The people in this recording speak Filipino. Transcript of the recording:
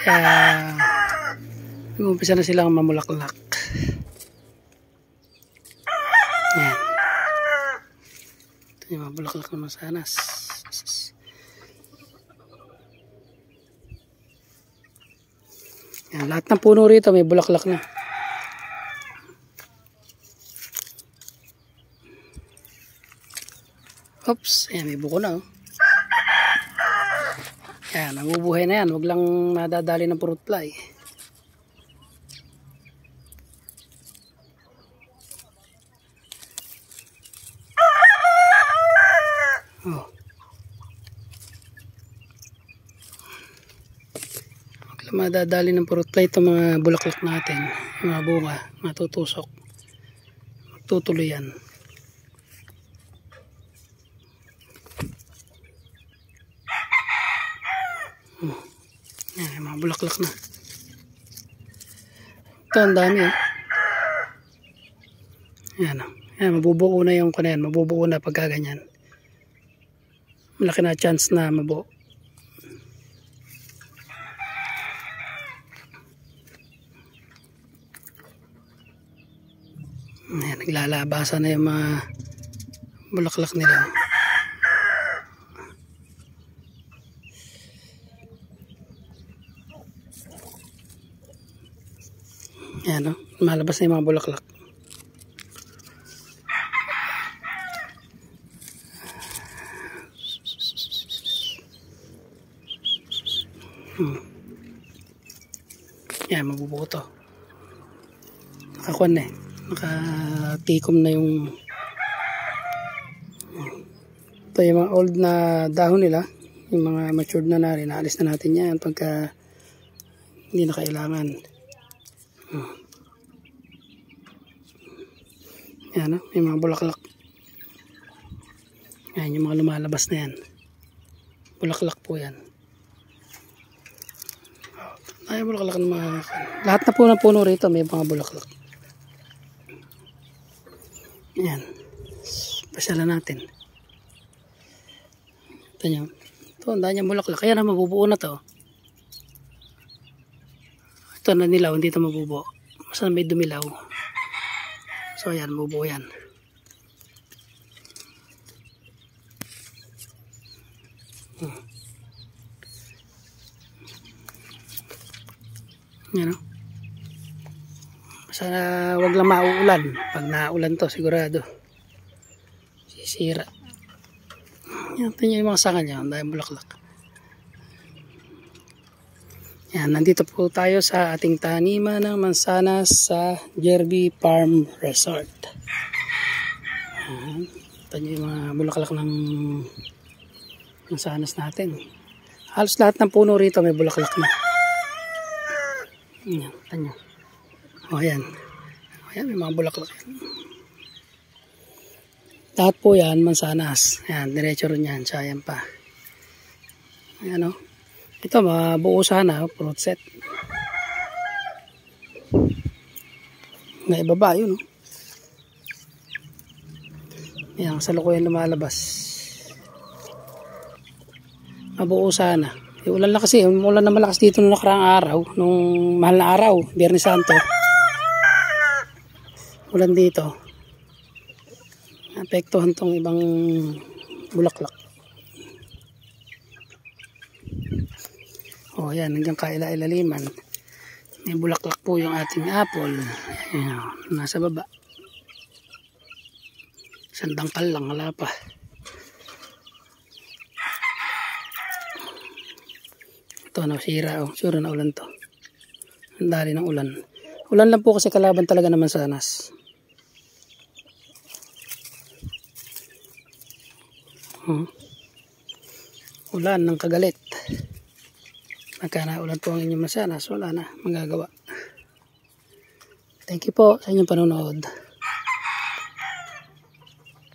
Kaya umpisa na silang mamulaklak. Yan. Ito yung mga bulaklak ng mansanas. Yan, lahat ng puno rito may bulaklak na. Oops, ayan, may buko na, oh. Ayan, nabubuhay na yan. Huwag lang madadali ng fruit fly. Oh. Huwag lang madadali ng fruit fly itong mga bulaklak natin. Mga bunga, matutusok. Magtutuloy yan. Yan, mga bulaklak na. Ito, ang dami, eh. Yan, yan, mabubuo na yung kunayan. Mabubuo na pagka ganyan. Malaki na chance na mabuo. Yan, naglalabasan na yung mga bulaklak nila. Yan, no? Malabas na yung mga bulaklak. Yan, mabubuo to. Nakakuan na, eh. Nakatikom na yung ito yung mga old na dahon nila. Yung mga matured na rin. Naalis na natin yan pagka hindi na kailangan. Yan, no? May mga bulaklak. Yan, yung mga lumalabas na yan. Bulaklak po yan. Ay, bulaklak ng mga... Lahat na po ng puno rito may mga bulaklak. Yan. Pasyalan natin. Ito nyo. Ito, ang dahil niyang bulaklak. Kaya na mabubuo na to. Ito na nilaw, hindi ito mabubuo. Basta may dumilaw. So ayan, mabubuo yan. Yan, no? Basta wag lang mauulan. Pag naulan to, sigurado sisira. Yan, ito yung mga sanga niya. Ang dahil bulaklak. Yan, nandito po tayo sa ating taniman ng mansanas sa Jerby Farm Resort. Ito yung mga bulaklak ng mansanas natin. Halos lahat ng puno rito may bulaklak na. Yan, ito nyo. O, yan. O, yan, may mga bulaklak. Lahat po yan, mansanas. Yan, diretso rin yan. Sayang pa. Ayan, o. Ito, mabuo sana, fruit set. Naibaba yun, no? Yan, sa lukuyan lumalabas. Mabuo sana. Ulan lang kasi, ulan na malakas dito nung nakaraang araw, nung mahal na araw, Biyernes Santo. Ulan dito. Apektuhan tong ibang bulaklak. O yan, hanggang kaila-ilaliman. May bulaklak po yung ating apple. Ayan, nasa baba. Sandangkal lang, wala pa. Ito, nasira. Oh. Sure na ulan to. Ang dali ng ulan. Ulan lang po kasi kalaban talaga naman sa mansanas. Ulan ng kagalit. Pagka naulan po ang inyong mansanas, wala na magagawa. Thank you po sa inyong panonood.